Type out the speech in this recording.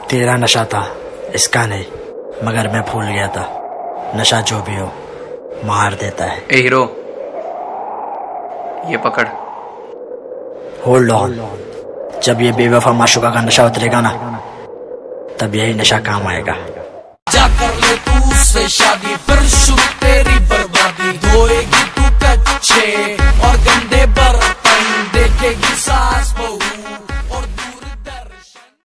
तेरा नशा था, इसका नहीं, मगर मैं भूल गया था। नशा जो भी हो मार देता है। ए हीरो, ये पकड़। होल्ड ऑन, जब ये बेवफा माशुका का नशा उतरेगा ना, तब यही नशा काम आएगा। जा कर ले तू से शादी फिर शुरू